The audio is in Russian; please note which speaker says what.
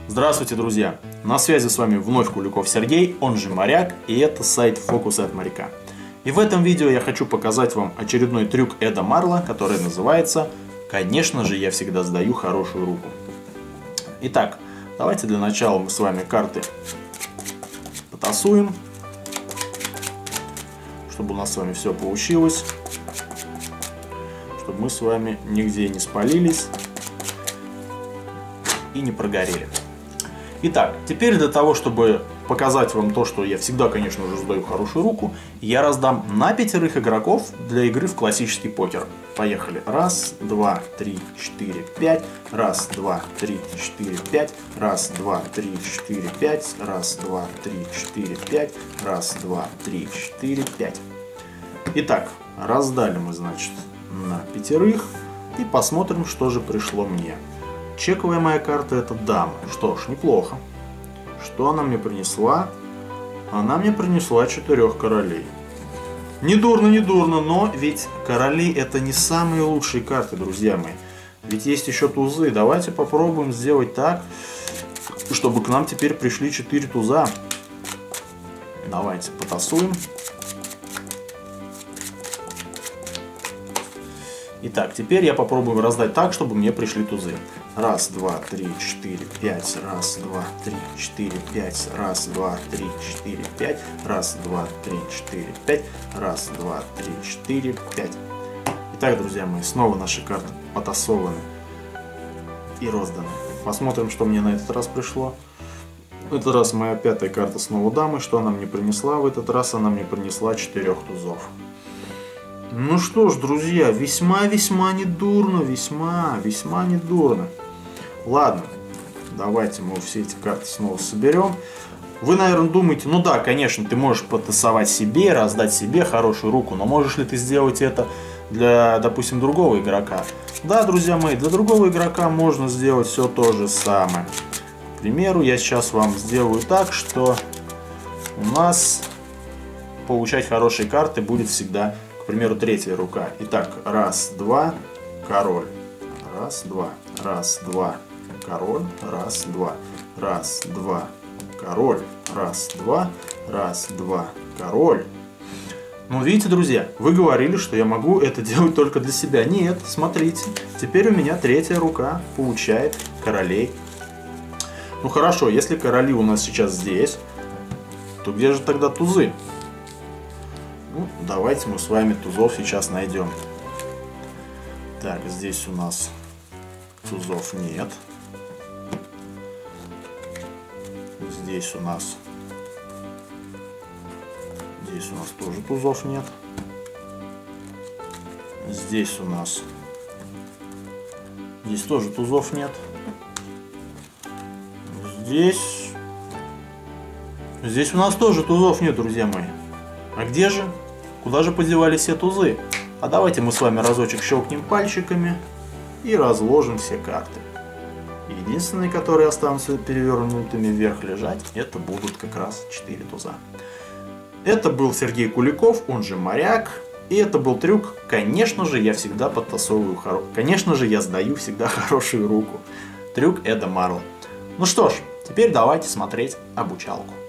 Speaker 1: Здравствуйте, друзья! На связи с вами вновь Куликов Сергей, он же Моряк, и это сайт Фокусы от Моряка. И в этом видео я хочу показать вам очередной трюк Эда Марла, который называется «Конечно же, я всегда сдаю хорошую руку». Итак, давайте для начала мы с вами карты потасуем, чтобы у нас с вами все получилось, чтобы мы с вами нигде не спалились и не прогорели. Итак, теперь для того, чтобы показать вам то, что я всегда, конечно же, сдаю хорошую руку, я раздам на 5 игроков для игры в классический покер. Поехали. Раз, два, три, четыре, пять. Раз, два, три, четыре, пять. Раз, два, три, четыре, пять. Раз, два, три, четыре, пять. Раз, два, три, четыре, пять. Итак, раздали мы, значит, на 5. И посмотрим, что же пришло мне. Чековая моя карта — это дама. Что ж, неплохо. Что она мне принесла? Она мне принесла 4 королей. Не дурно, не дурно, но ведь короли — это не самые лучшие карты, друзья мои. Ведь есть еще тузы. Давайте попробуем сделать так, чтобы к нам теперь пришли 4 туза. Давайте потасуем. Итак, теперь я попробую раздать так, чтобы мне пришли тузы. Раз, два, три, четыре, пять. Раз, два, три, четыре, пять. Раз, два, три, четыре, пять. Раз, два, три, четыре, пять. Раз, два, три, четыре, пять. Итак, друзья мои, снова наши карты потасованы и розданы. Посмотрим, что мне на этот раз пришло. В этот раз моя 5-я карта снова дамы. Что она мне принесла? В этот раз она мне принесла 4 тузов. Ну что ж, друзья, весьма-весьма недурно, весьма-весьма недурно. Ладно, давайте мы все эти карты снова соберем. Вы, наверное, думаете, ну да, конечно, ты можешь потасовать себе, раздать себе хорошую руку, но можешь ли ты сделать это для, допустим, другого игрока? Да, друзья мои, для другого игрока можно сделать все то же самое. К примеру, я сейчас вам сделаю так, что у нас получать хорошие карты будет всегда, к примеру, 3-я рука. Итак, раз, два, король. Раз, два. Раз, два, король. Раз, два. Раз, два, король. Раз, два. Раз, два, король. Ну, видите, друзья, вы говорили, что я могу это делать только для себя. Нет, смотрите. Теперь у меня 3-я рука получает королей. Ну, хорошо, если короли у нас сейчас здесь, то где же тогда тузы? Ну, давайте мы с вами тузов сейчас найдем. Так, здесь у нас тузов нет. Здесь у нас тоже тузов нет. Здесь тоже тузов нет. Здесь у нас тоже тузов нет, друзья мои. А где же? Куда же подевались все тузы? А давайте мы с вами разочек щелкнем пальчиками и разложим все карты. Единственные, которые останутся перевернутыми вверх лежать, это будут как раз 4 туза. Это был Сергей Куликов, он же Моряк. И это был трюк «Конечно же, я всегда подтасовываю Конечно же, я сдаю всегда хорошую руку». Трюк Эда Марла. Ну что ж, теперь давайте смотреть обучалку.